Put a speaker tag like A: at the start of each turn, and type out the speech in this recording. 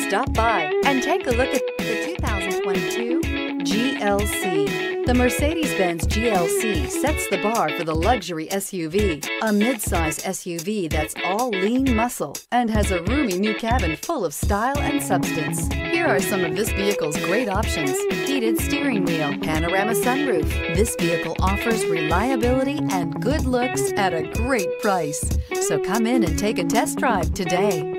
A: Stop by and take a look at the 2022 GLC. The Mercedes-Benz GLC sets the bar for the luxury SUV, a midsize SUV that's all lean muscle and has a roomy new cabin full of style and substance. Here are some of this vehicle's great options: heated steering wheel, panorama sunroof. This vehicle offers reliability and good looks at a great price. So come in and take a test drive today.